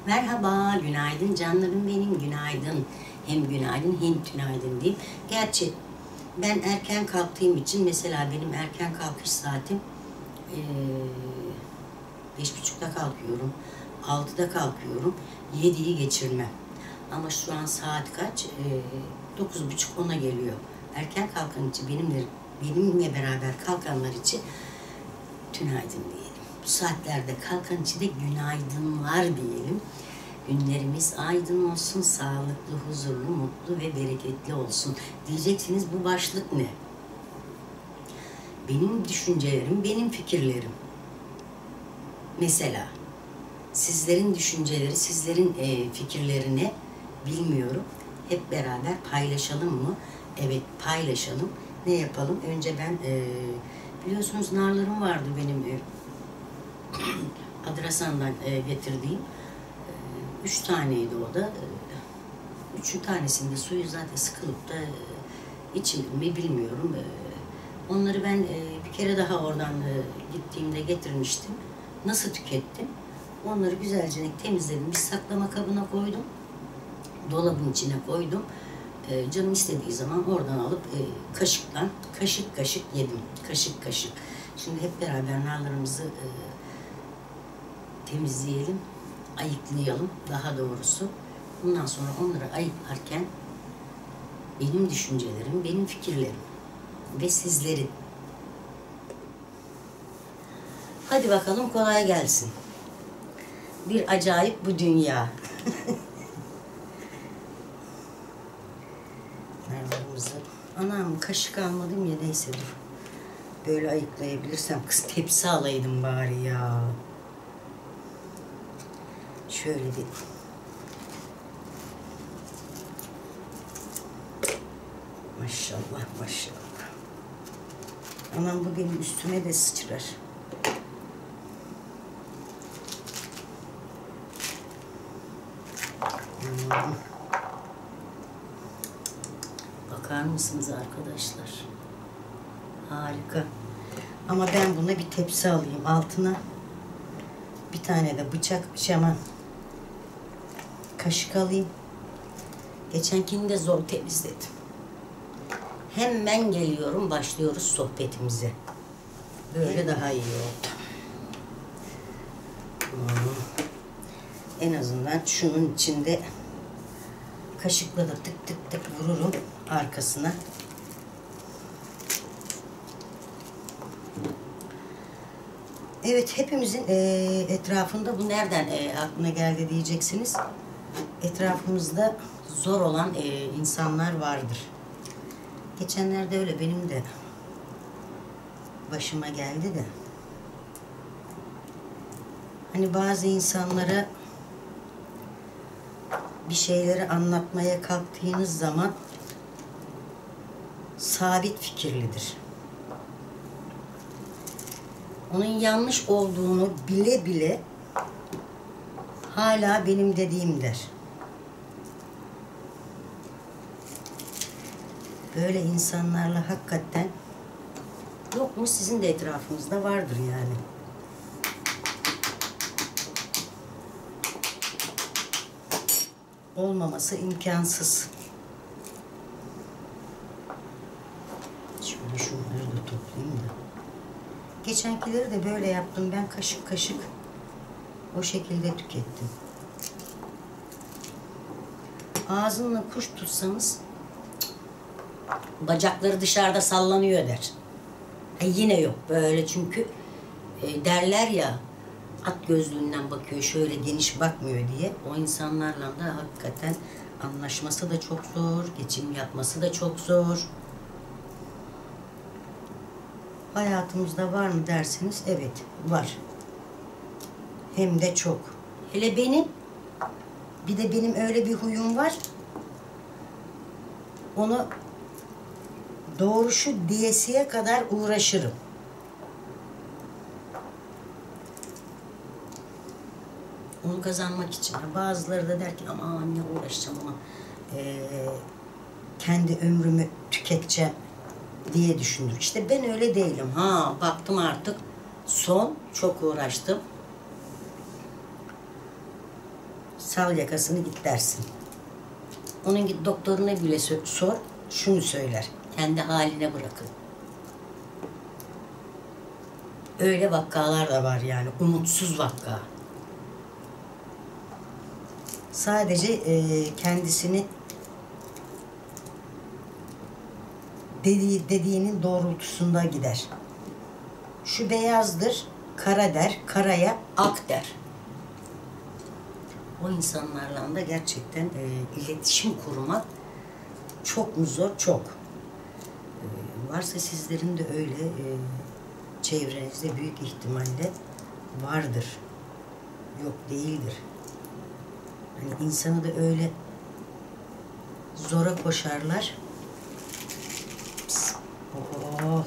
Merhaba, günaydın canlarım benim, günaydın. Hem günaydın hem tünaydın diyeyim. Gerçi ben erken kalktığım için mesela benim erken kalkış saatim 5.30'da kalkıyorum, 6'da kalkıyorum, 7'yi geçirmem. Ama şu an saat kaç? 9.30-10'a geliyor. Erken kalkan için benimle beraber kalkanlar için tünaydın diyelim. Bu saatlerde kalkan için de günaydınlar diyelim. Günlerimiz aydın olsun, sağlıklı, huzurlu, mutlu ve bereketli olsun. Diyeceksiniz bu başlık ne? Benim düşüncelerim, benim fikirlerim. Mesela sizlerin düşünceleri, sizlerin fikirlerini bilmiyorum. Hep beraber paylaşalım mı? Evet, paylaşalım. Ne yapalım? Önce ben biliyorsunuz narlarım vardı benim Adrasan'dan getirdiğim. 3 taneydi o da. 3 tanesinde suyu zaten sıkılıp da içilir mi bilmiyorum. Onları ben bir kere daha oradan gittiğimde getirmiştim. Nasıl tükettim? Onları güzelce temizledim. Bir saklama kabına koydum. Dolabın içine koydum. Canım istediği zaman oradan alıp kaşıkla, kaşık kaşık yedim. Kaşık kaşık. Şimdi hep beraber narlarımızı temizleyelim, ayıklayalım daha doğrusu. Bundan sonra onları ayıklarken benim düşüncelerim, benim fikirlerim ve sizlerin. Hadi bakalım kolay gelsin. Bir acayip bu dünya. Anam kaşık almadım ya, neyse dur. Böyle ayıklayabilirsem kız tepsi alaydım bari ya. Şöyle bir maşallah maşallah. Aman bu benim üstüme de sıçrar. Bakar mısınız arkadaşlar? Harika. Ama ben buna bir tepsi alayım. Altına bir tane de bıçak, kaşık alayım. Geçenkini de zor temizledim. Hemen geliyorum, başlıyoruz sohbetimize. Böyle daha iyi oldu. En azından şunun içinde kaşıkla da tık tık tık vururum arkasına. Evet, hepimizin etrafında bu nereden aklına geldi diyeceksiniz. Etrafımızda zor olan insanlar vardır. Geçenlerde öyle benim de başıma geldi de. Hani bazı insanlara bir şeyleri anlatmaya kalktığınız zaman sabit fikirlidir. Onun yanlış olduğunu bile bile hala benim dediğim der. Böyle insanlarla hakikaten yok mu, sizin de etrafınızda vardır yani. Olmaması imkansız. Şöyle şunları da toplayayım da. Geçenkileri de böyle yaptım. Ben kaşık kaşık o şekilde tükettim. Ağzınla kuş tutsanız bacakları dışarıda sallanıyor der. Yine yok böyle, çünkü derler ya, at gözlüğünden bakıyor, şöyle geniş bakmıyor diye. O insanlarla da hakikaten anlaşması da çok zor, geçim yapması da çok zor. Hayatımızda var mı derseniz evet var. Hem de çok. Hele benim, bir de benim öyle bir huyum var. Onu doğruşu diyesiye kadar uğraşırım. Onu kazanmak için. Bazıları da der ki aman ne uğraşacağım ama kendi ömrümü tüketeceğim diye düşünür. İşte ben öyle değilim. Baktım artık çok uğraştım. Sal yakasını git dersin. Onun git doktoruna bile sor, şunu söyler. Kendi haline bırakın. Öyle vakalar da var yani. Umutsuz vaka. Sadece kendisini dediğinin doğrultusunda gider. Şu beyazdır, kara der, karaya ak der. O insanlarla da gerçekten iletişim kurmak çok mu zor? Çok. Varsa sizlerin de öyle çevrenizde büyük ihtimalle vardır. Yok değildir. Hani insanı da öyle zora koşarlar. Pis. Oh.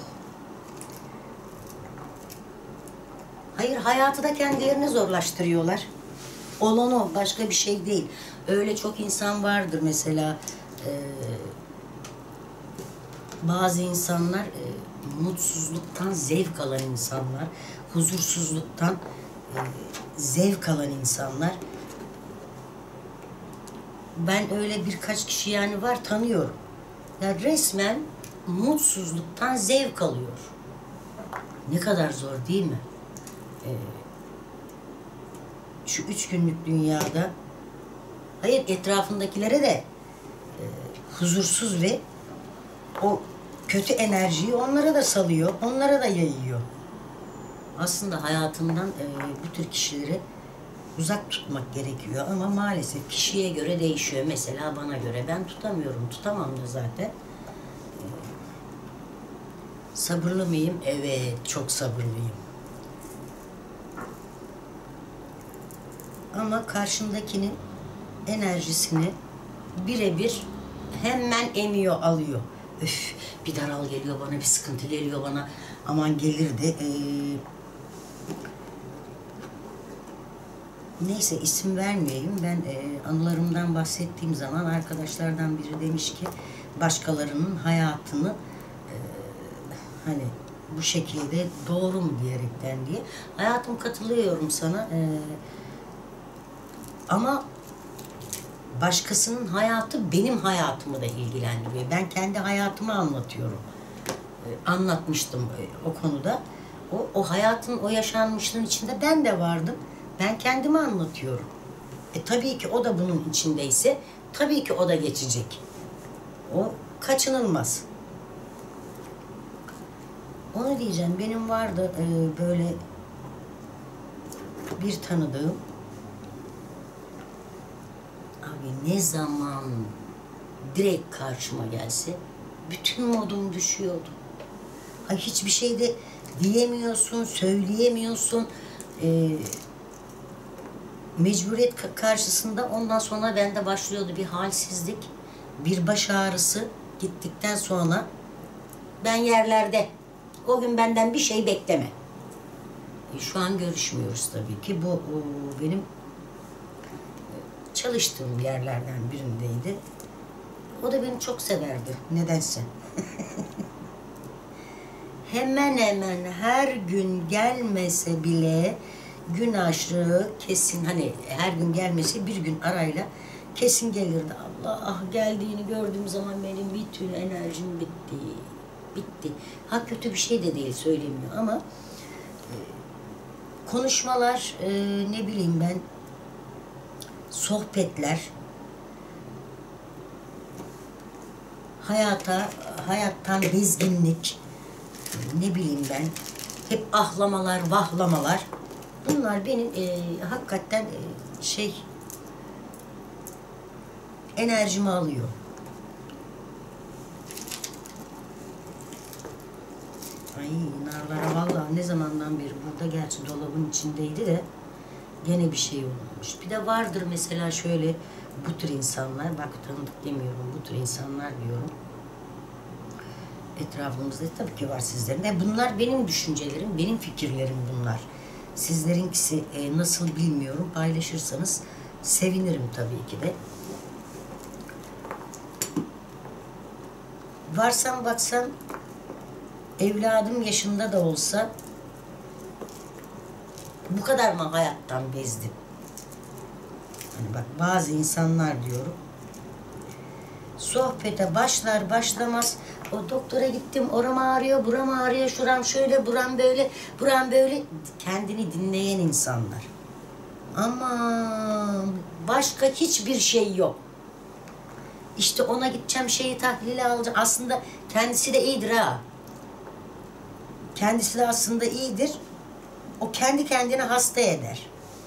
Hayır, hayatı da kendilerine zorlaştırıyorlar. Olan o, başka bir şey değil. Öyle çok insan vardır mesela. Bazı insanlar mutsuzluktan zevk alan insanlar, huzursuzluktan zevk alan insanlar. Ben öyle birkaç kişi yani var, tanıyorum. Ya resmen mutsuzluktan zevk alıyor. Ne kadar zor değil mi? Şu 3 günlük dünyada, hayır etrafındakilere de huzursuz ve o kötü enerjiyi onlara da salıyor, onlara da yayıyor. Aslında hayatından bu tür kişileri uzak tutmak gerekiyor ama maalesef kişiye göre değişiyor. Mesela bana göre ben tutamıyorum, tutamam da zaten. Sabırlı mıyım? Evet, çok sabırlıyım. Ama karşımdakinin enerjisini birebir hemen emiyor, alıyor. Öf, bir daral geliyor bana, bir sıkıntı geliyor bana. Aman gelirdi. Neyse, isim vermeyeyim. Ben anılarımdan bahsettiğim zaman arkadaşlardan biri demiş ki başkalarının hayatını hani bu şekilde doğru mu diyerekten diye. Hayatım, katılıyorum sana. Ama başkasının hayatı benim hayatımı da ilgilendiriyor. Ben kendi hayatımı anlatıyorum. Anlatmıştım o konuda. O hayatın, o yaşanmışlığın içinde ben de vardım. Ben kendimi anlatıyorum. Tabii ki o da bunun içindeyse, tabii ki o da geçecek. O kaçınılmaz. Onu diyeceğim. Benim vardı böyle bir tanıdığım. Abi ne zaman direkt karşıma gelse bütün modum düşüyordu. Ay, hiçbir şey de diyemiyorsun, söyleyemiyorsun. Mecburiyet karşısında ondan sonra bende başlıyordu bir halsizlik, bir baş ağrısı. Gittikten sonra ben yerlerde. O gün benden bir şey bekleme. Şu an görüşmüyoruz tabii ki. Bu benim çalıştığım yerlerden birindeydi. O da beni çok severdi. Nedense. Hemen hemen her gün gelmese bile gün aşırı kesin, hani her gün gelmesi bir gün arayla kesin gelirdi. Allah, geldiğini gördüğüm zaman benim bütün enerjim bitti. Bitti. Ha, kötü bir şey de değil, söylemiyor ama konuşmalar, ne bileyim ben, sohbetler, hayattan bezginlik, ne bileyim ben, hep ahlamalar, vahlamalar, bunlar benim hakikaten enerjimi alıyor. Ay, narlara vallahi ne zamandan beri burada, gerçi dolabın içindeydi de gene bir şey olmamış. Bir de vardır mesela şöyle bu tür insanlar, bak tanıdık demiyorum, bu tür insanlar diyorum. Etrafımızda tabii ki var sizlerin. Bunlar benim düşüncelerim, benim fikirlerim bunlar. Sizlerinkisi nasıl bilmiyorum. Paylaşırsanız sevinirim tabii ki de. Varsam baksam evladım yaşında da olsa bu kadar mı hayattan bezdim? Hani bak bazı insanlar diyorum, sohbete başlar başlamaz o doktora gittim, oram ağrıyor, buram ağrıyor, şuram şöyle, buram böyle, buram böyle, kendini dinleyen insanlar. Ama başka hiçbir şey yok. İşte ona gideceğim, şeyi tahlile alacağım. Aslında kendisi de iyidir ha. Kendisi de aslında iyidir. O kendi kendine hasta eder.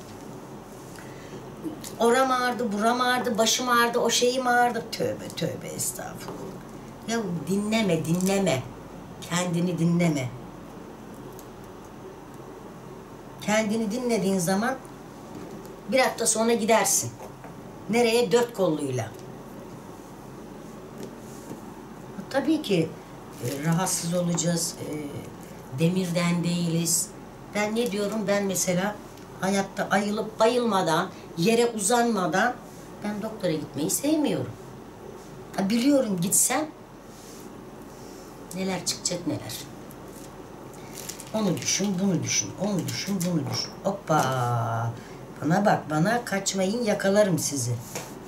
Oram ağrıdı, buram ağrıdı, başım ağrıdı, o şeyim ağrıdı. Tövbe tövbe estağfurullah. Ya dinleme, dinleme. Kendini dinleme. Kendini dinlediğin zaman bir hafta sonra gidersin. Nereye? Dört kolluyla. Tabii ki rahatsız olacağız. Demirden değiliz. Ben ne diyorum? Ben mesela hayatta ayılıp bayılmadan, yere uzanmadan ben doktora gitmeyi sevmiyorum. Biliyorum gitsem neler çıkacak neler. Onu düşün, bunu düşün, onu düşün, bunu düşün. Hoppa! Bana bak, bana kaçmayın, yakalarım sizi.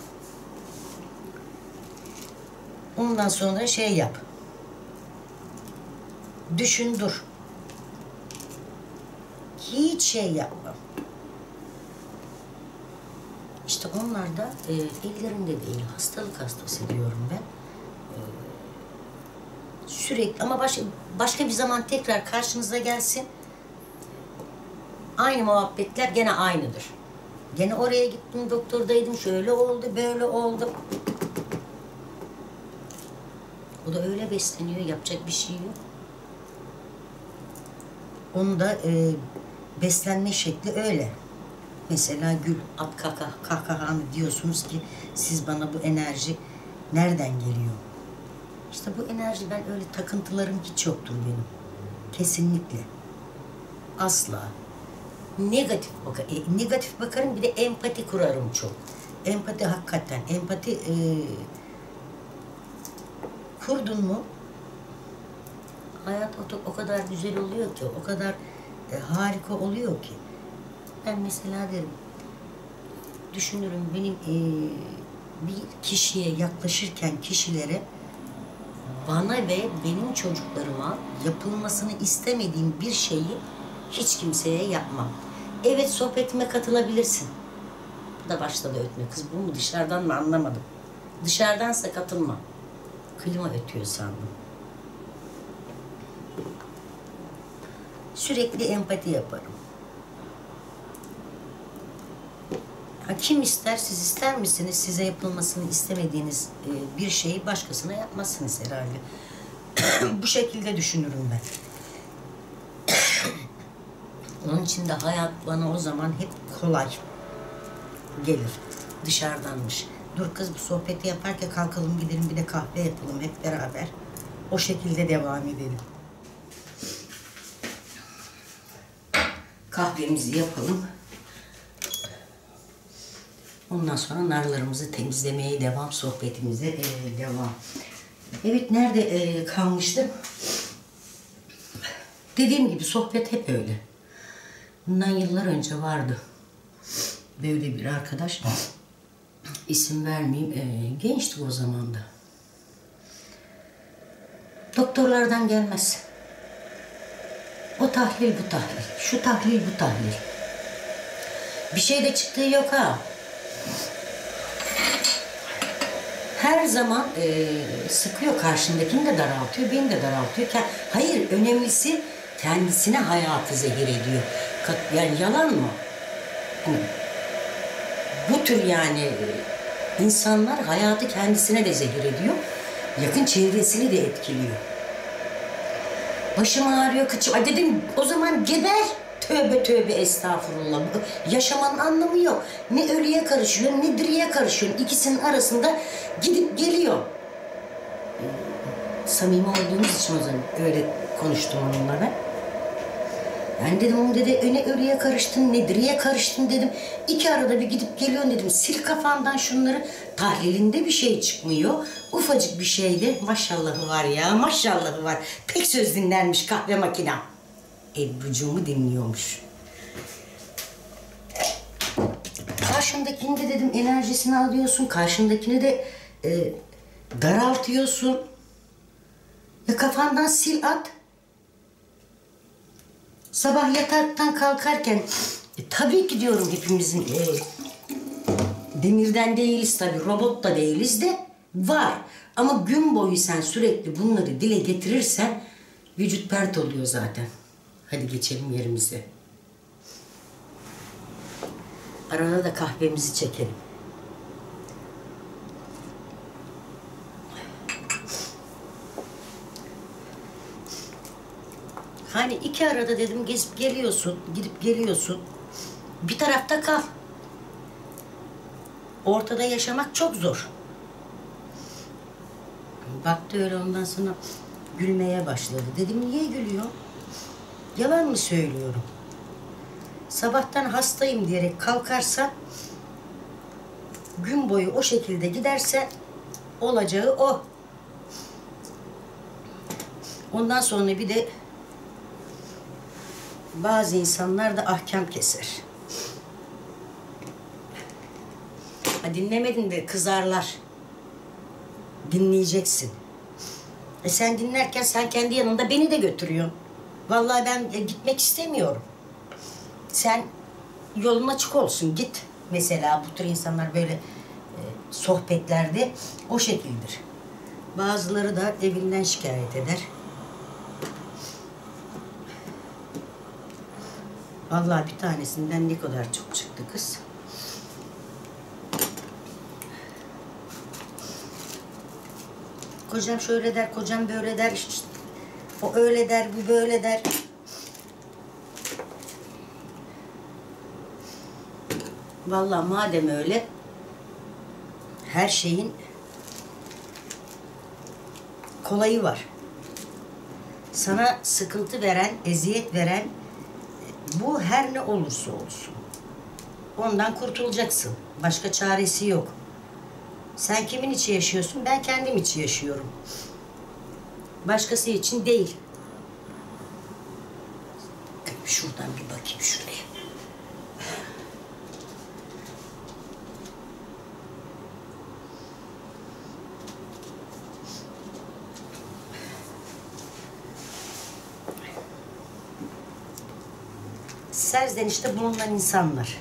Ondan sonra şey yap. Düşün, dur. Hiç şey yapma. İşte onlar da ellerinde değil, hastalık hastası diyorum ben. Sürekli ama başka bir zaman tekrar karşınıza gelsin. Aynı muhabbetler gene aynıdır. Gene oraya gittim, doktordaydım, şöyle oldu, böyle oldu. O da öyle besleniyor, yapacak bir şey yok. Onun da beslenme şekli öyle. Mesela gül, at kahkahanı diyorsunuz ki siz bana bu enerji nereden geliyor? İşte bu enerji, ben öyle takıntılarım hiç yoktur benim. Kesinlikle. Asla. Negatif bakarım, bir de empati kurarım çok. Empati hakikaten, empati kurdun mu hayat o kadar güzel oluyor ki, o kadar harika oluyor ki. Ben mesela derim, düşünürüm benim bir kişiye yaklaşırken kişilere bana ve benim çocuklarıma yapılmasını istemediğim bir şeyi hiç kimseye yapmam. Evet, sohbetime katılabilirsin. Bu da başladı ötme. Kız bu mu, dışarıdan mı, anlamadım. Dışarıdansa katılma. Klima ötüyor sandım. Sürekli empati yaparım. Kim ister, siz ister misiniz? Size yapılmasını istemediğiniz bir şeyi başkasına yapmazsınız herhalde. Bu şekilde düşünürüm ben. Onun için de hayat bana o zaman hep kolay gelir. Dışarıdanmış. Dur kız, bu sohbeti yaparken kalkalım gidelim, bir de kahve yapalım hep beraber. O şekilde devam edelim. Kahvemizi yapalım. Ondan sonra narlarımızı temizlemeye devam, sohbetimize devam. Evet, nerede kalmıştım? Dediğim gibi sohbet hep öyle. Bundan yıllar önce vardı böyle bir arkadaş. İsim vermeyeyim. Gençti o zaman da. Doktorlardan gelmez. O tahlil, bu tahlil. Şu tahlil, bu tahlil. Bir şey de çıktığı yok ha. Her zaman sıkıyor, karşındakini de daraltıyor, beni de daraltıyor. Hayır, önemlisi kendisine hayatı zehir ediyor. Yani yalan mı? Yani, bu tür yani insanlar hayatı kendisine de zehir ediyor. Yakın çevresini de etkiliyor. Başım ağrıyor, kıçım. Ay dedim, o zaman geber. Tövbe tövbe estağfurullah. Yaşamanın anlamı yok. Ne ölüye karışıyorsun, ne diriye karışıyorsun. İkisinin arasında gidip geliyor. Samimi olduğumuz için o zaman öyle konuştum onunla ben. Ben dedim, onu dedi, ne ölüye karıştın, ne diriye karıştın dedim. İki arada bir gidip geliyorsun dedim. Sil kafandan şunları. Tahlilinde bir şey çıkmıyor. Ufacık bir şeydi. Maşallahı var ya, maşallahı var. Pek söz dinlermiş kahve makinem. Ebru'cuğumu dinliyormuş. karşındakini de dedim enerjisini alıyorsun. Karşındakini de daraltıyorsun. Ya kafandan sil at. Sabah yataktan kalkarken tabii ki diyorum hepimizin demirden değiliz tabii, robot da değiliz de var. Ama gün boyu sen sürekli bunları dile getirirsen vücut pert oluyor zaten. Hadi geçelim yerimize. Arada da kahvemizi çekelim. Hani iki arada dedim gezip geliyorsun, gidip geliyorsun. Bir tarafta kal. Ortada yaşamak çok zor. Baktı öyle, ondan sonra gülmeye başladı. Dedim niye gülüyor? Yalan mı söylüyorum? Sabahtan hastayım diyerek kalkarsa, gün boyu o şekilde giderse olacağı o. Ondan sonra bir de bazı insanlar da ahkam keser. Ha, dinlemedin de kızarlar. Dinleyeceksin. Sen dinlerken sen kendi yanında beni de götürüyorsun. Vallahi ben gitmek istemiyorum. Sen yolun açık olsun, git. Mesela bu tür insanlar böyle sohbetlerde o şekildir. Bazıları da evinden şikayet eder. Vallahi bir tanesinden ne kadar çok çıktı kız. Kocam şöyle der, kocam böyle der, işte, o öyle der, bu böyle der. Vallahi madem öyle, her şeyin kolayı var. Sana sıkıntı veren, eziyet veren, bu her ne olursa olsun, ondan kurtulacaksın. Başka çaresi yok. Sen kimin için yaşıyorsun? Ben kendim için yaşıyorum. Başkası için değil. Şuradan bir bakayım şuraya. Serzenişte bulunan insanlar.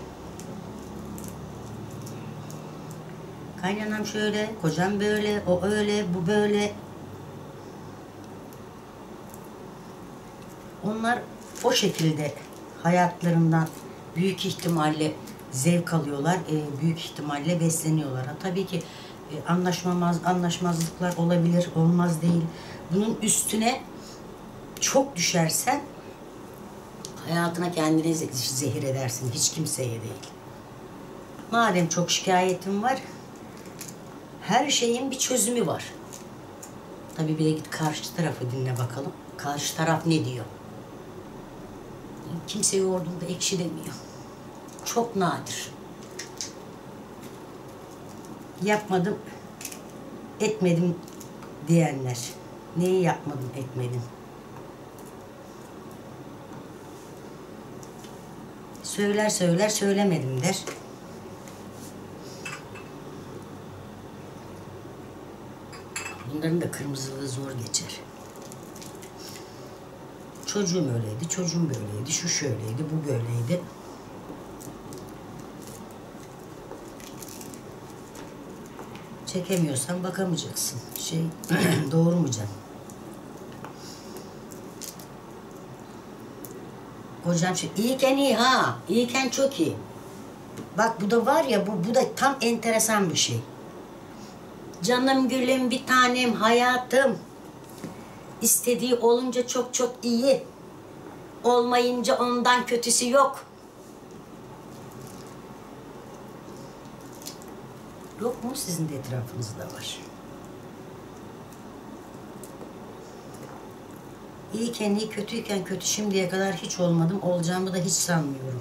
Kaynanam şöyle, kocam böyle, o öyle, bu böyle. Onlar o şekilde hayatlarından büyük ihtimalle zevk alıyorlar, büyük ihtimalle besleniyorlar. Tabii ki anlaşmazlıklar olabilir, olmaz değil. Bunun üstüne çok düşersen hayatına kendine zehir edersin, hiç kimseye değil. Madem çok şikayetin var, her şeyin bir çözümü var. Tabii bir de git karşı tarafı dinle bakalım. Karşı taraf ne diyor? Kimse yoğurduğunda ekşi demiyor. Çok nadir. Yapmadım, etmedim diyenler. Neyi yapmadım, etmedim? Söyler söyler, söylemedim der. Bunların da kırmızılığı zor geçer. Çocuğum öyleydi, çocuğum böyleydi, şu şöyleydi, bu böyleydi. Çekemiyorsan bakamayacaksın. Doğurmayacaksın. Hocam iyiken iyi ha, iyiken çok iyi. Bak bu da var ya, bu da tam enteresan bir şey. Canım gülüm, bir tanem, hayatım. İstediği olunca çok çok iyi. Olmayınca ondan kötüsü yok. Yok mu sizin de etrafınızda var? İyiyken iyi, kötüyken kötü. Şimdiye kadar hiç olmadım. Olacağımı da hiç sanmıyorum.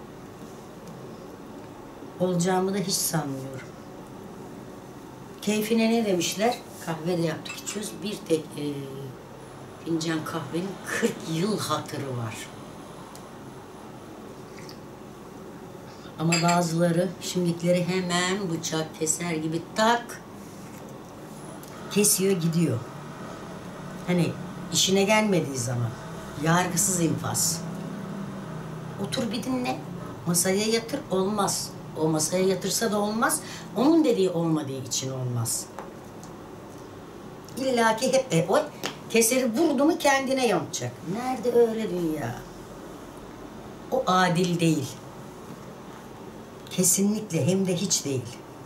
Olacağımı da hiç sanmıyorum. Keyfine ne demişler? Kahve de yaptık, içiyoruz. Bir tek fincan kahvenin 40 yıl hatırı var. Ama bazıları şimdikileri hemen bıçak keser gibi tak kesiyor gidiyor. Hani işine gelmediği zaman yargısız infaz. Otur bir dinle. Masaya yatır, olmaz. O masaya yatırsa da olmaz. Onun dediği olmadığı için olmaz. İlla ki hep o keseri vurdu mu kendine yancak. Nerede öyle dünya? O adil değil. Kesinlikle, hem de hiç değil.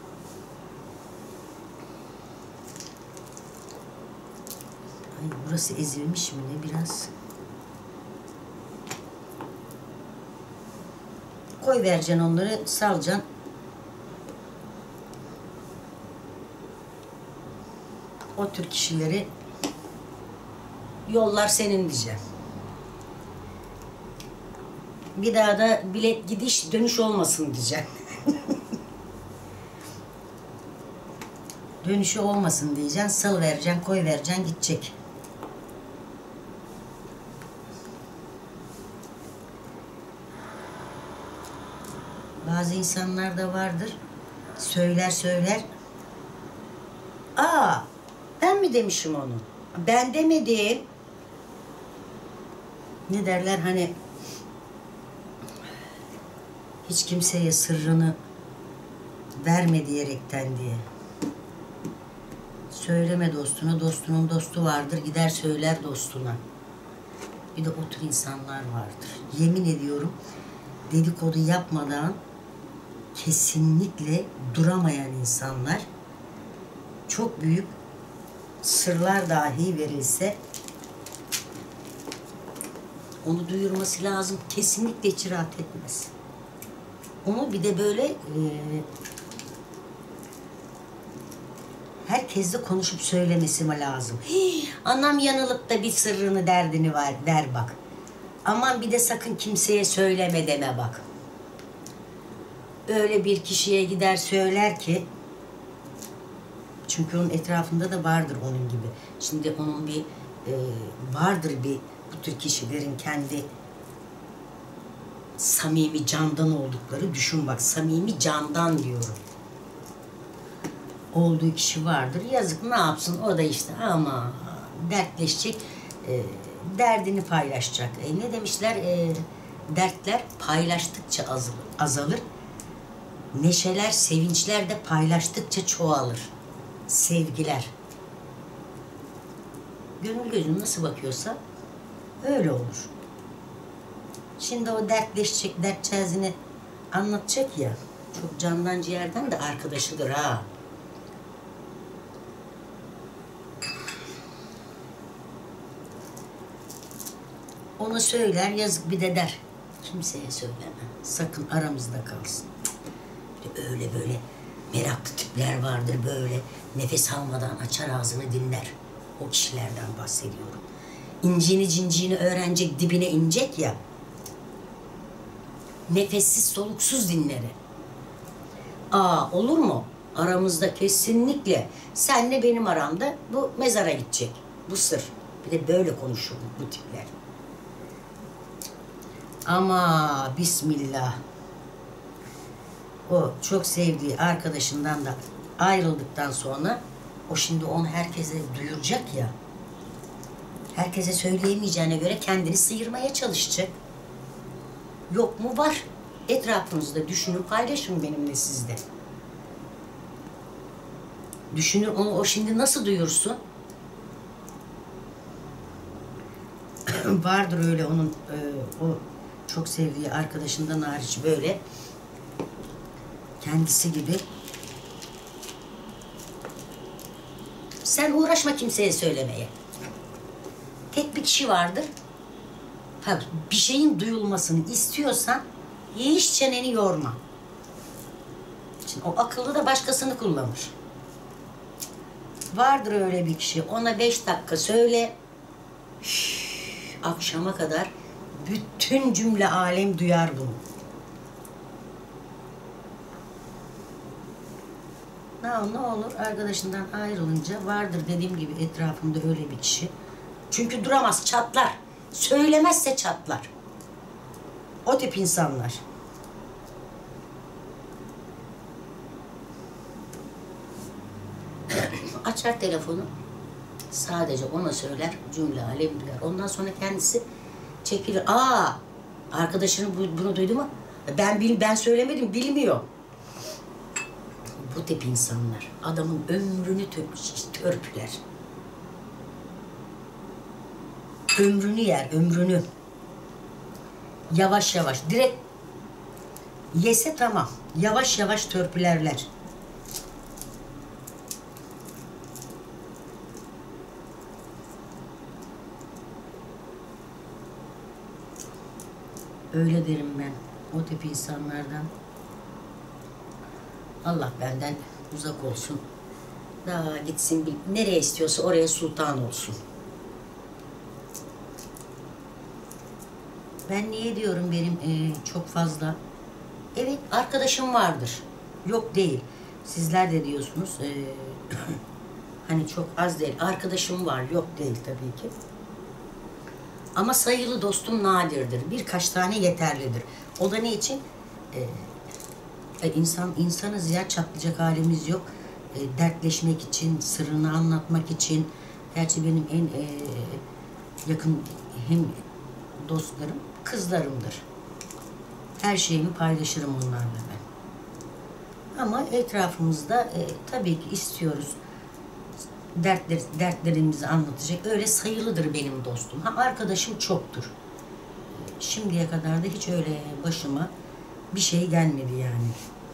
Ay, burası ezilmiş mi ne biraz? Koy vereceksin onları, salacaksın. O tür kişileri yollar senin diyeceğim. Bir daha da bilet gidiş dönüş olmasın diyeceğim. Dönüşü olmasın diyeceksin, sal vereceksin, koy vereceksin, gidecek. Bazı insanlar da vardır, söyler. Aa, ben mi demişim onu? Ben demedim. Ne derler hani, hiç kimseye sırrını verme diyerekten diye. Söyleme dostuna, dostunun dostu vardır, gider söyler dostuna. Bir de o tür insanlar vardır. Yemin ediyorum, dedikodu yapmadan kesinlikle duramayan insanlar, çok büyük sırlar dahi verilse onu duyurması lazım. Kesinlikle hiç rahat etmez. Onu bir de böyle herkesle konuşup söylemesi mi lazım? Hii, anam yanılıp da bir sırrını derdini var der bak. Aman bir de sakın kimseye söyleme deme bak. Öyle bir kişiye gider söyler ki, çünkü onun etrafında da vardır onun gibi. Şimdi onun bir vardır bir bu tür kişilerin kendi samimi candan oldukları, düşün bak, samimi candan diyorum. Olduğu kişi vardır. Yazık, ne yapsın o da işte ama dertleşecek, derdini paylaşacak. Ne demişler? Dertler paylaştıkça azalır. Neşeler, sevinçler de paylaştıkça çoğalır. Sevgiler. Gönül gözün nasıl bakıyorsa öyle olur. Şimdi o dertleşecek, dertçezini anlatacak ya, çok candan ciğerden de arkadaşıdır ha. Ona söyler, yazık bir de der. Kimseye söyleme. Sakın aramızda kalsın. Öyle böyle meraklı tipler vardır, böyle nefes almadan açar ağzını dinler. O kişilerden bahsediyorum. İnciğini cinciğini öğrenecek, dibine inecek ya. Nefessiz soluksuz dinleri. Aa, olur mu? Aramızda kesinlikle, senle benim aramda bu mezara gidecek. Bu sır. Bir de böyle konuşur bu tipler. Ama bismillah. O çok sevdiği arkadaşından da ayrıldıktan sonra o şimdi onu herkese duyuracak ya. Herkese söyleyemeyeceğine göre kendini sıyırmaya çalışacak. Yok mu? Var. Etrafınızda düşünün, paylaşın benimle sizde. Düşünün onu, o şimdi nasıl duyursun? Vardır öyle onun o çok sevdiği arkadaşından hariç böyle kendisi gibi. Sen uğraşma kimseye söylemeye. Tek bir kişi vardır. Bir şeyin duyulmasını istiyorsan hiç çeneni yorma. Şimdi o akıllı da başkasını kullanır. Vardır öyle bir kişi. Ona 5 dakika söyle. Akşama kadar bütün cümle alem duyar bunu. Ne olur arkadaşından ayrılınca vardır dediğim gibi etrafımda öyle bir kişi. Çünkü duramaz, çatlar. Söylemezse çatlar. O tip insanlar. Açar telefonu, sadece ona söyler, cümle alem bilir. Ondan sonra kendisi çekilir. Aa, arkadaşının bunu duydu mu? Ben söylemedim, bilmiyor. Bu tip insanlar adamın ömrünü törpüler. Ömrünü yer, ömrünü. Yavaş yavaş, direkt yese tamam. Yavaş yavaş törpülerler. Öyle derim ben o tip insanlardan. Allah benden uzak olsun. Daha gitsin, nereye istiyorsa oraya sultan olsun. Ben niye diyorum benim çok fazla? Evet, arkadaşım vardır. Yok değil. Sizler de diyorsunuz. Hani çok az değil. Arkadaşım var. Yok değil tabii ki. Ama sayılı dostum nadirdir. Birkaç tane yeterlidir. O da ne için? İnsanız ya, çatlayacak halimiz yok. Dertleşmek için, sırrını anlatmak için. Gerçi benim en yakın hem dostlarım kızlarımdır. Her şeyimi paylaşırım onlarla ben. Ama etrafımızda tabii ki istiyoruz. Dertlerimizi anlatacak. Öyle sayılıdır benim dostum. Ha, arkadaşım çoktur. Şimdiye kadar da hiç öyle başıma bir şey gelmedi yani.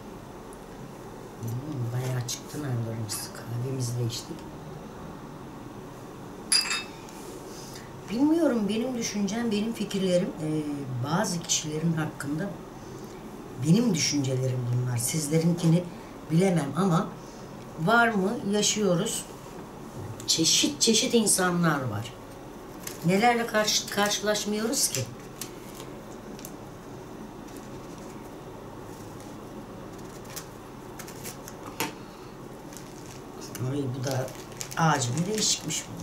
Bayağı çıktı narlarımız. Kahvemizi de içtik. Bilmiyorum, benim düşüncem, benim fikirlerim bazı kişilerin hakkında benim düşüncelerim bunlar. Sizlerinkini bilemem ama var mı? Yaşıyoruz. Çeşit çeşit insanlar var. Nelerle karşılaşmıyoruz ki? Ay, bu da ağacım değişikmiş bu.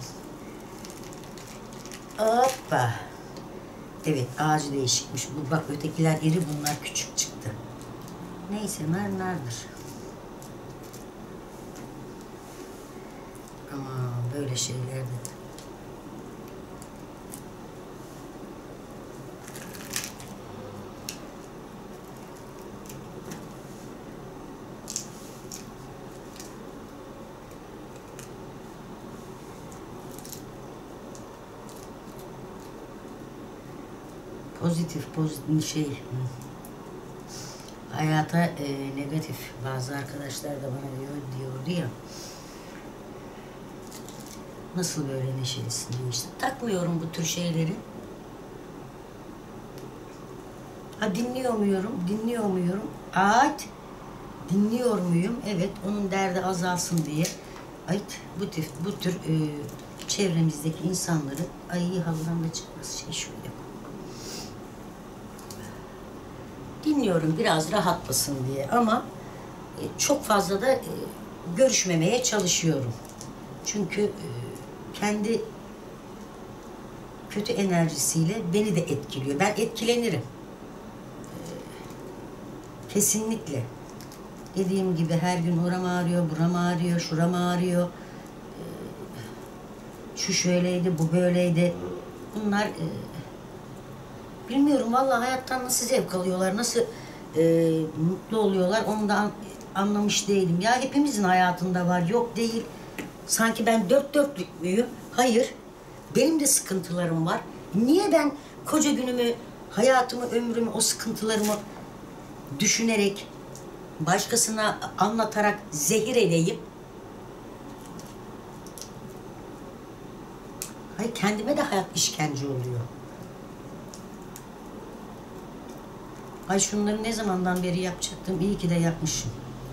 Hoppa. Evet, ağacı değişikmiş. Bu, bak ötekiler iri, bunlar küçük çıktı. Neyse, nardır. Ama böyle şeylerde pozitif şey, hayata negatif. Bazı arkadaşlar da bana diyordu ya, nasıl böyle neşelisin diye. İşte takmıyorum bu tür şeyleri. Ha, dinliyor muyum? Dinliyor muyum? Evet, onun derdi azalsın diye. Ay, bu tür çevremizdeki insanları, ay halından da çıkmaz şey şöyle. Dinliyorum biraz rahatlasın diye ama çok fazla da görüşmemeye çalışıyorum. Çünkü kendi kötü enerjisiyle beni de etkiliyor. Ben etkilenirim. Kesinlikle. Dediğim gibi her gün oram ağrıyor, buram ağrıyor, şuram ağrıyor. Şu şöyleydi, bu böyleydi. Bunlar bilmiyorum vallahi, hayattan nasıl zevk alıyorlar, nasıl mutlu oluyorlar, onu da anlamış değilim. Ya hepimizin hayatında var, yok değil. Sanki ben dört dörtlük müyüm? Hayır. Benim de sıkıntılarım var. Niye ben koca günümü, hayatımı, ömrümü, o sıkıntılarımı düşünerek, başkasına anlatarak zehir edeyim? Hayır, kendime de hayat işkence oluyor. Ay, şunları ne zamandan beri yapacaktım, iyi ki de yapmışım.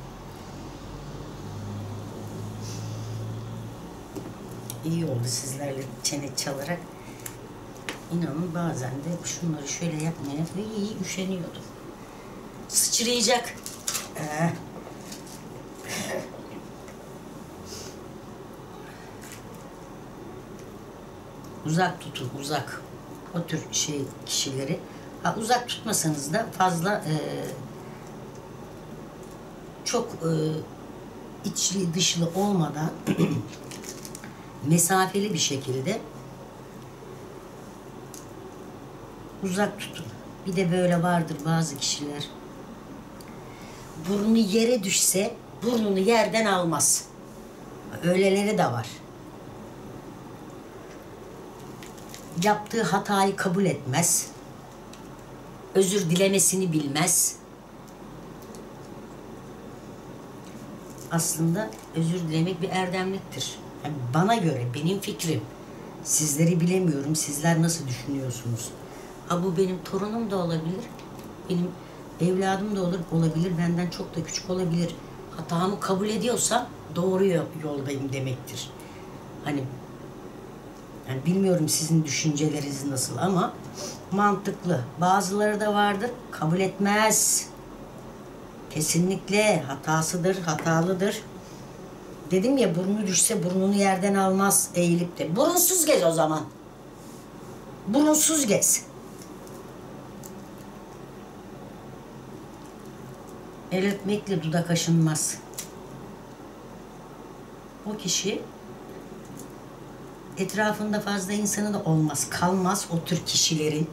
İyi oldu sizlerle çene çalarak. İnanın bazen de şunları şöyle yapmaya iyi üşeniyordum. Sıçrayacak. Uzak tutun, uzak. O tür kişileri. Ha, uzak tutmasanız da fazla çok içli dışlı olmadan mesafeli bir şekilde uzak tutun. Bir de böyle vardır bazı kişiler. Burnu yere düşse burnunu yerden almaz. Öyleleri de var. Yaptığı hatayı kabul etmez. Özür dilemesini bilmez. Aslında özür dilemek bir erdemliktir. Yani bana göre, benim fikrim. Sizleri bilemiyorum. Sizler nasıl düşünüyorsunuz? Ha, bu benim torunum da olabilir. Benim evladım da olabilir. Benden çok da küçük olabilir. Hatamı kabul ediyorsam doğru yoldayım demektir. Hani yani bilmiyorum sizin düşünceleriniz nasıl ama mantıklı. Bazıları da vardır, kabul etmez. Kesinlikle hatasıdır, hatalıdır. Dedim ya, burnu düşse burnunu yerden almaz eğilip de. Burunsuz gez o zaman. Burunsuz gez. El öpmekle dudak aşınmaz. O kişi etrafında fazla insanı da olmaz, kalmaz o tür kişilerin.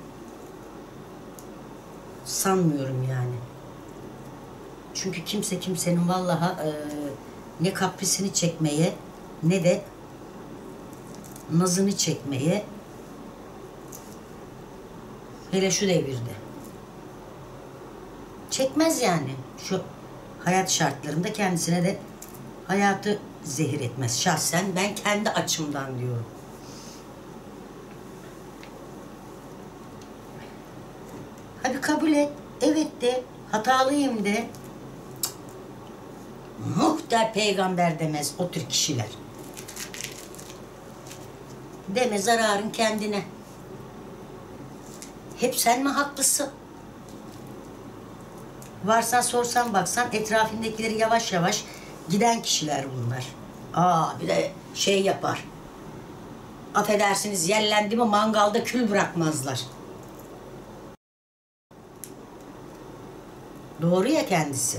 Sanmıyorum yani. Çünkü kimse kimsenin vallahi ne kaprisini çekmeye ne de nazını çekmeye, hele şu devirde çekmez yani. Şu hayat şartlarında kendisine de hayatı zehir etmez. Şahsen ben kendi açımdan diyorum. Hadi kabul et. Evet de, hatalıyım de. Muhter peygamber demez o tür kişiler. Deme, zararın kendine. Hep sen mi haklısın? Varsan sorsan baksan etrafındakileri yavaş yavaş giden kişiler bunlar. Bir de şey yapar. Affedersiniz, yellendi mi mangalda kül bırakmazlar. Doğru ya kendisi.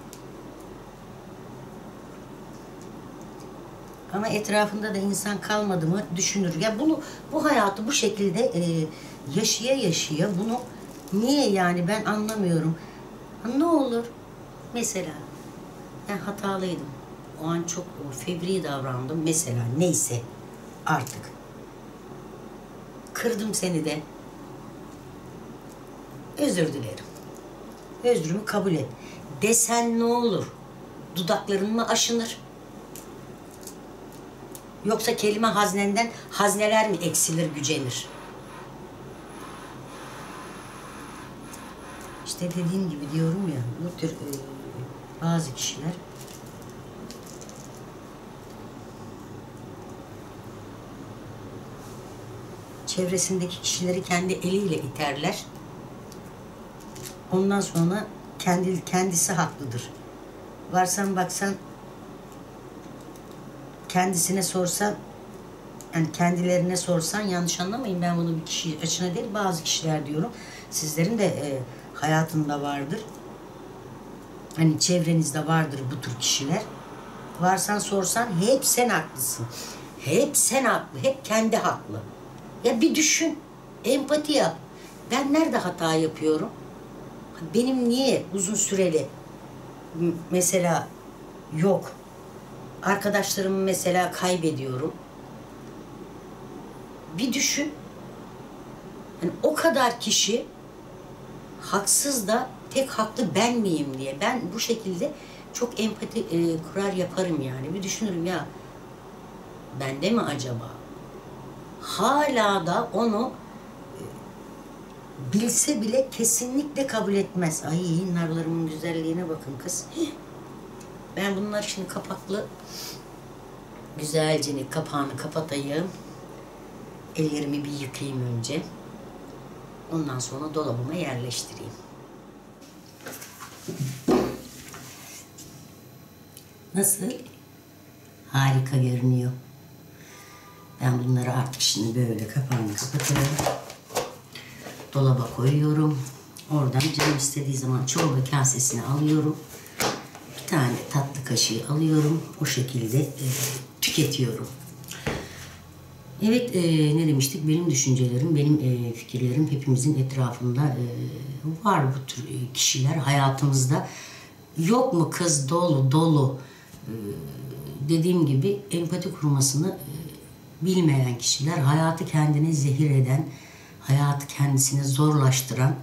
Ama etrafında da insan kalmadı mı düşünür. Ya bu hayatı bu şekilde yaşaya bunu niye yani ben anlamıyorum. Ne olur mesela ben hatalıydım. O an çok fevri davrandım. Mesela neyse artık. Kırdım seni de. Özür dilerim. Özrümü kabul et. Desen ne olur? Dudakların mı aşınır? Yoksa kelime haznenden hazneler mi eksilir, gücenir? İşte dediğim gibi diyorum ya, bu tür bazı kişiler çevresindeki kişileri kendi eliyle iterler. Ondan sonra kendisi haklıdır. Varsan baksan kendisine sorsan, yani kendilerine sorsan, yanlış anlamayın, ben bunu bir kişi açına değil bazı kişiler diyorum. Sizlerin de hayatında vardır. Hani çevrenizde vardır bu tür kişiler. Varsan sorsan hep sen haklısın. Hep sen haklı. Hep kendi haklı. Ya bir düşün. Empati yap. Ben nerede hata yapıyorum? Benim niye uzun süreli mesela yok? Arkadaşlarımı mesela kaybediyorum. Bir düşün. Yani o kadar kişi haksız da tek haklı ben miyim diye. Ben bu şekilde çok empati kurar yaparım yani. Bir düşünürüm ya, bende mi acaba? Hala da onu bilse bile kesinlikle kabul etmez. Ay, narlarımın güzelliğine bakın kız. Ben bunlar şimdi kapaklı. Güzelce kapağını kapatayım. Ellerimi bir yıkayayım önce. Ondan sonra dolabıma yerleştireyim. Nasıl? Harika görünüyor. Ben bunları artık şimdi böyle kapağını kapatıyorum. Dolaba koyuyorum. Oradan canım istediği zaman çorba kasesine alıyorum. Bir tane tatlı yemek kaşığı alıyorum. O şekilde tüketiyorum. Evet, ne demiştik? Benim düşüncelerim, benim fikirlerim hepimizin etrafında var bu tür kişiler hayatımızda. Yok mu kız dolu dolu? Dediğim gibi empati kurmasını bilmeyen kişiler, hayatı kendine zehir eden, hayatı kendisine zorlaştıran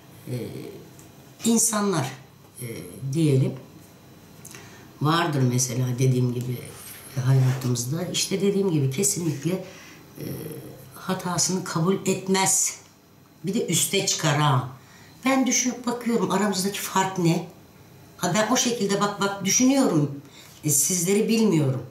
insanlar diyelim. Vardır mesela dediğim gibi hayatımızda. İşte dediğim gibi kesinlikle hatasını kabul etmez. Bir de üste çıkar ha. Ben düşünüp bakıyorum aramızdaki fark ne? Ha ben o şekilde bak düşünüyorum. Sizleri bilmiyorum.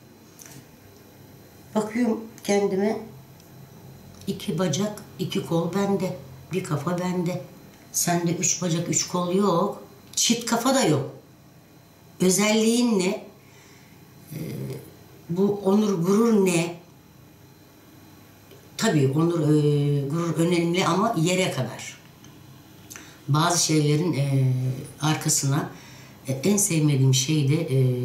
Bakıyorum kendime, 2 bacak, 2 kol bende. Bir kafa bende. Sende 3 bacak, 3 kol yok. Çift kafa da yok. Özelliğin ne? Bu onur, gurur ne? Tabii onur, gurur önemli ama yere kadar. Bazı şeylerin arkasına en sevmediğim şey de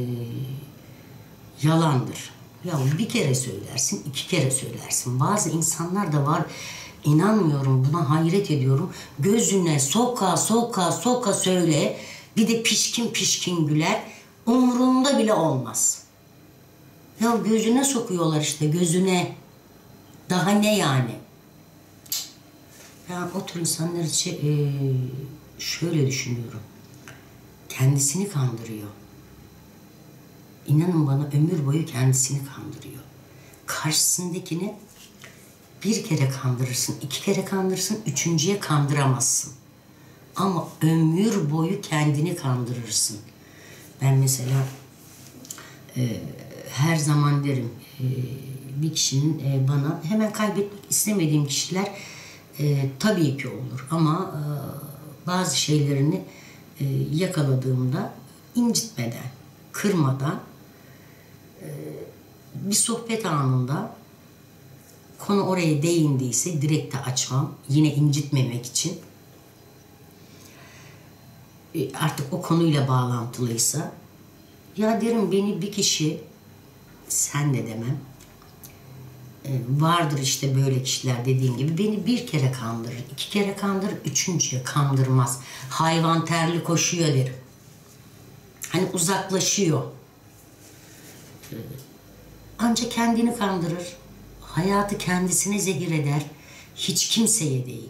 yalandır. Ya bir kere söylersin, 2 kere söylersin. Bazı insanlar da var, inanmıyorum, buna hayret ediyorum. Gözüne soka söyle, bir de pişkin güler, umurunda bile olmaz. Ya gözüne sokuyorlar işte, gözüne. Daha ne yani? Ya o tür insanlar için şöyle düşünüyorum. Kendisini kandırıyor. İnanın bana ömür boyu kendisini kandırıyor. Karşısındakini bir kere kandırırsın, 2 kere kandırırsın, 3.'ye kandıramazsın. Ama ömür boyu kendini kandırırsın. Ben mesela her zaman derim bir kişinin bana hemen kaybetmek istemediğim kişiler tabii ki olur. Ama bazı şeylerini yakaladığımda incitmeden, kırmadan bir sohbet anında konu oraya değindiyse direkt de açmam. Yine incitmemek için. Artık o konuyla bağlantılıysa ya derim beni bir kişi, sen de demem, vardır işte böyle kişiler dediğim gibi, beni 1 kere kandırır, 2 kere kandırır, 3.'ye kandırmaz. Hayvan terli koşuyor derim. Hani uzaklaşıyor. Ancak kendini kandırır. Hayatı kendisine zehir eder. Hiç kimseye değil.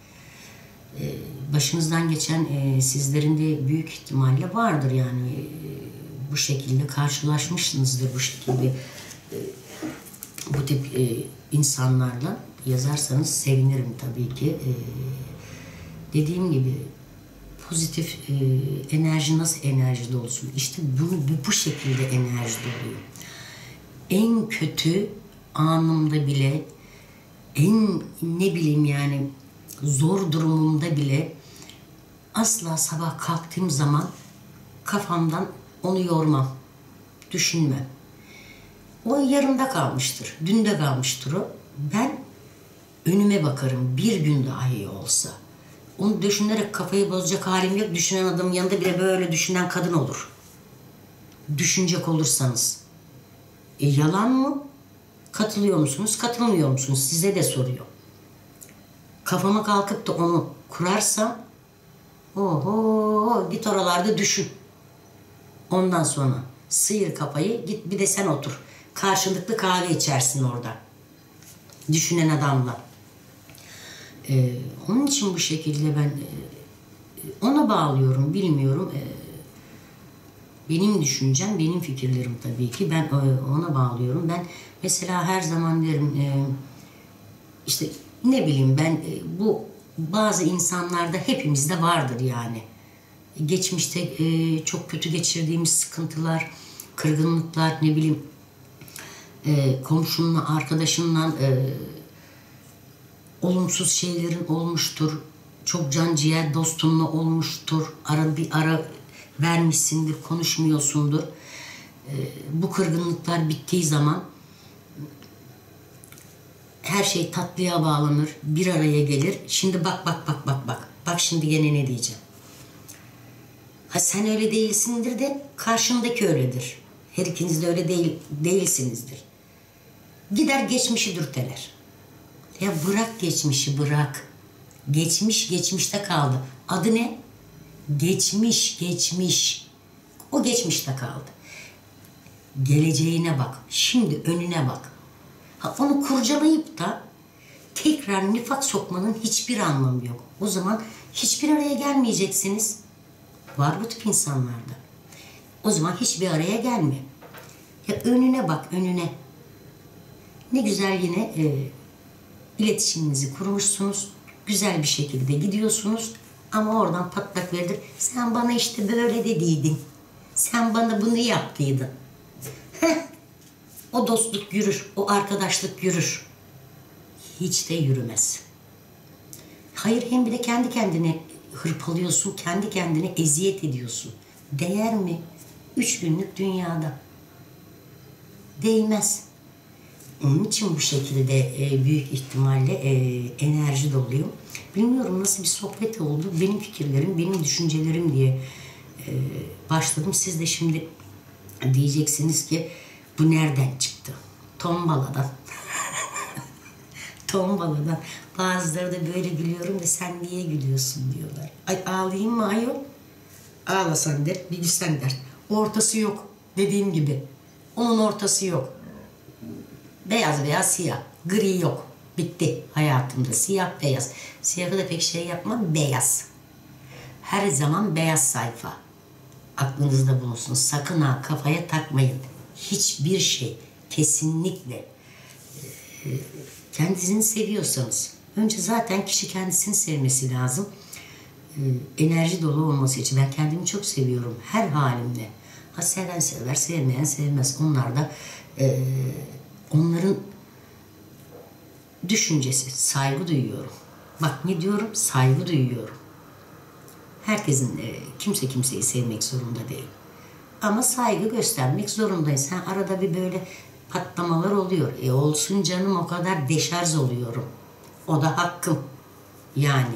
Başınızdan geçen sizlerin de büyük ihtimalle vardır yani. Bu şekilde karşılaşmışsınızdır, bu şekilde bu tip insanlarla yazarsanız sevinirim tabii ki. Dediğim gibi pozitif enerji nasıl enerji dolusu? İşte bu şekilde enerji doluyor. En kötü anımda bile, en ne bileyim yani zor durumumda bile asla sabah kalktığım zaman kafamdan onu yormam, düşünmem. O yarımda kalmıştır, dünde kalmıştır o. Ben önüme bakarım, bir gün dahi olsa. Onu düşünerek kafayı bozacak halim yok. Düşünen adamın yanında bile böyle düşünen kadın olur. Düşünecek olursanız. Yalan mı? Katılıyor musunuz, katılmıyor musunuz? Size de soruyor. Kafama kalkıp da onu kurarsam, oho, git oralarda düşün. Ondan sonra sıyır kafayı, git bir de sen otur. Karşılıklı kahve içersin orada. Düşünen adamla. Onun için bu şekilde ben ona bağlıyorum, bilmiyorum. Benim düşüncem, benim fikirlerim tabii ki. Ben ona bağlıyorum. Ben mesela her zaman derim, işte ne bileyim ben, bu bazı insanlarda hepimizde vardır yani. Geçmişte çok kötü geçirdiğimiz sıkıntılar, kırgınlıklar, ne bileyim komşunla, arkadaşınla olumsuz şeylerin olmuştur. Çok can ciğer dostunla olmuştur. Bir ara vermişsindir, konuşmuyorsundur. Bu kırgınlıklar bittiği zaman her şey tatlıya bağlanır, bir araya gelir. Şimdi bak. Bak şimdi gene ne diyeceğim. Ha sen öyle değilsindir de karşındaki öyledir. Her ikiniz de öyle değilsinizdir. Gider geçmişi dürteler. Ya bırak geçmişi, bırak. Geçmiş geçmişte kaldı. Adı ne? Geçmiş, geçmiş. O geçmişte kaldı. Geleceğine bak. Şimdi önüne bak. Ha, onu kurcalayıp da tekrar nifak sokmanın hiçbir anlamı yok. O zaman hiçbir araya gelmeyeceksiniz. Var bu tip insanlarda. O zaman hiçbir araya gelme. Ya önüne bak, önüne. Ne güzel yine iletişiminizi kurmuşsunuz. Güzel bir şekilde gidiyorsunuz. Ama oradan patlak verilir. Sen bana işte böyle dediydin. Sen bana bunu yaptıydın. Heh. O dostluk yürür, o arkadaşlık yürür. Hiç de yürümez. Hayır, hem bir de kendi kendine hırpalıyorsun, kendi kendine eziyet ediyorsun. Değer mi? 3 günlük dünyada. Değmez. Onun için bu şekilde büyük ihtimalle enerji doluyum. Bilmiyorum nasıl bir sohbet oldu. Benim fikirlerim, benim düşüncelerim diye başladım. Siz de şimdi diyeceksiniz ki bu nereden çıktı? Tombaladan. Tombaladan. Bazıları da böyle gülüyorum da sen niye gülüyorsun diyorlar. Ay ağlayayım mı ayol? Ağlasan der, bir gülsen der. Ortası yok dediğim gibi. Onun ortası yok. Beyaz beyaz siyah. Gri yok. Bitti hayatımda. Siyah beyaz. Siyahı da pek şey yapmam. Beyaz. Her zaman beyaz sayfa. Aklınızda bulunsun. Sakın ha kafaya takmayın. Hiçbir şey. Kesinlikle. Kendisini seviyorsanız. Önce zaten kişi kendisini sevmesi lazım. Enerji dolu olması için. Ben kendimi çok seviyorum. Her halimle. Ha seven sever, sevmeyen sevmez. Onlar da onların düşüncesi. Saygı duyuyorum. Bak ne diyorum? Saygı duyuyorum. Herkesin, kimse kimseyi sevmek zorunda değil. Ama saygı göstermek zorundayız. Ha, arada bir böyle patlamalar oluyor. Olsun canım, o kadar deşarj oluyorum. O da hakkım. Yani.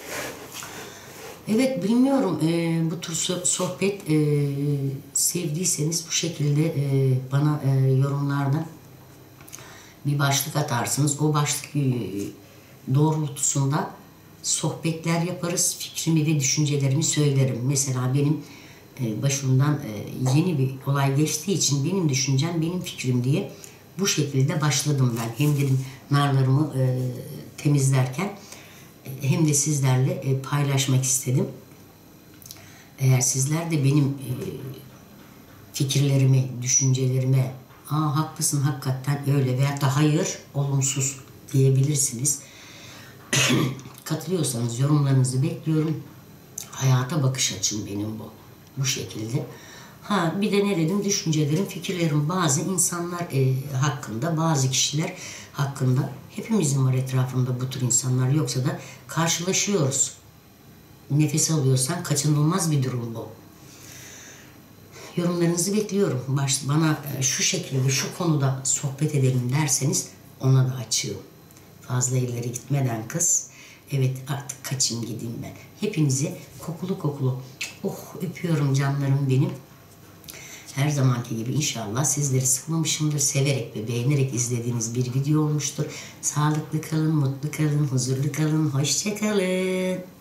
Evet, bilmiyorum bu tür sohbet sevdiyseniz bu şekilde bana yorumlarda bir başlık atarsınız. O başlık doğrultusunda sohbetler yaparız. Fikrimi ve düşüncelerimi söylerim. Mesela benim başımdan yeni bir olay geçtiği için benim düşüncem, benim fikrim diye bu şekilde başladım ben. Hem dedim narlarımı temizlerken hem de sizlerle paylaşmak istedim. Eğer sizler de benim fikirlerimi, düşüncelerime haklısın hakikaten öyle veya da hayır olumsuz diyebilirsiniz. Katılıyorsanız yorumlarınızı bekliyorum. Hayata bakış açım benim bu. Bu şekilde. Ha bir de ne dedim? Düşüncelerim, fikirlerim. Bazı insanlar hakkında, bazı kişiler hakkında. Hepimizin var etrafında bu tür insanlar. Yoksa da karşılaşıyoruz. Nefes alıyorsan kaçınılmaz bir durum bu. Yorumlarınızı bekliyorum. Bana şu şekilde, şu konuda sohbet edelim derseniz ona da açığım. Fazla ileri gitmeden kız. Evet artık kaçayım gideyim ben. Hepinizi kokulu kokulu öpüyorum canlarım benim. Her zamanki gibi inşallah sizleri sıkmamışımdır. Severek ve beğenerek izlediğiniz bir video olmuştur. Sağlıklı kalın, mutlu kalın, huzurlu kalın, hoşça kalın.